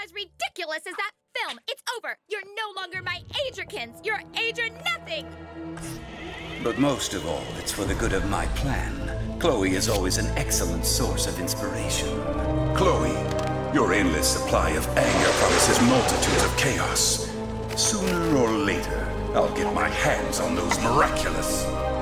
as ridiculous as that film. It's over. You're no longer my Adrikins. You're Adra nothing. But most of all, it's for the good of my plan. Chloe is always an excellent source of inspiration. Chloe, your endless supply of anger promises multitudes of chaos. Sooner or later, I'll get my hands on those miraculous.